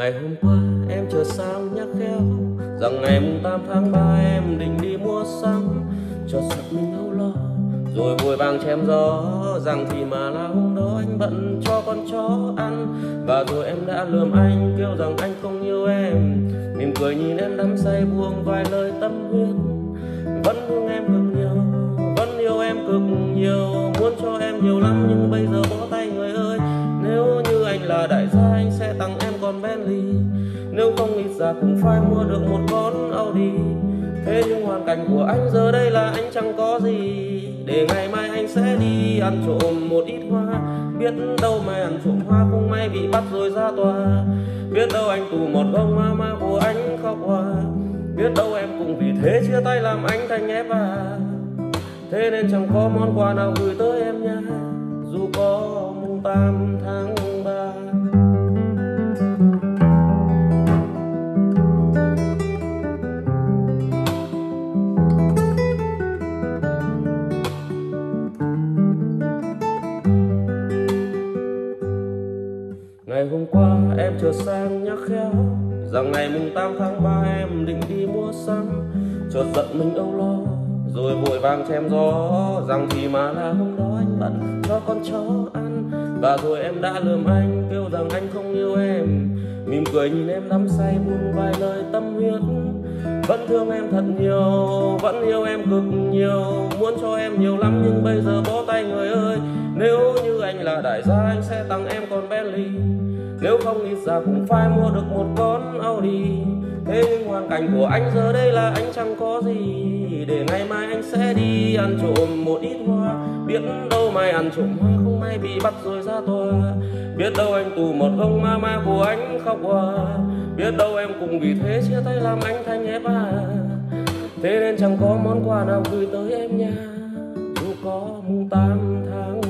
Ngày hôm qua em chợt sang nhắc khéo rằng ngày mùng 8 tháng 3 em định đi mua sắm, cho giật mình âu lo rồi vội vàng chém gió rằng thì mà là hôm đó anh bận cho con chó ăn. Và rồi em đã lườm anh kêu rằng anh không yêu em, mỉm cười nhìn em đắm say buông vài lời tâm huyết. Vẫn thương em cực nhiều, vẫn yêu em cực nhiều, muốn cho em nhiều lắm nhưng bây giờ bỏ tay người ơi. Nếu như anh là đại gia anh sẽ tặng em con Bentley, nếu không ít ra cũng phải mua được một con Audi. Thế nhưng hoàn cảnh của anh giờ đây là anh chẳng có gì, để ngày mai anh sẽ đi ăn trộm một ít hoa. Biết đâu mai ăn trộm hoa không may bị bắt rồi ra tòa, biết đâu anh tù một gông ma của anh khóc hòa. Biết đâu em cũng vì thế chia tay làm anh thành ép à. Thế nên chẳng có món quà nào gửi tới em nha, dù có mùng 8 tháng 3. Ngày hôm qua em chợt sang nhắc khéo rằng ngày mùng 8 tháng 3 em định đi mua sắm, chợt giận mình âu lo rồi vội vàng chém gió rằng thì mà là hôm đó anh bận cho con chó ăn. Và rồi em đã lườm anh kêu rằng anh không yêu em, mỉm cười nhìn em đắm say buông vài lời tâm huyết. Vẫn thương em thật nhiều, vẫn yêu em cực nhiều, muốn cho em nhiều lắm nhưng bây giờ bó tay người ơi. Nếu như anh là đại gia anh sẽ tặng em con Bentley, nếu không ít ra cũng phải mua được một con Audi. Thế nhưng hoàn cảnh của anh giờ đây là anh chẳng có gì, để ngày mai anh sẽ đi ăn trộm một ít hoa. Biết đâu mai ăn trộm hoa không may bị bắt rồi ra tòa, biết đâu anh tù một gông ma của anh khóc hòa. Biết đâu em cũng vì thế chia tay làm anh thành ép à. Thế nên chẳng có món quà nào gửi tới em nha, dù có mùng 8 tháng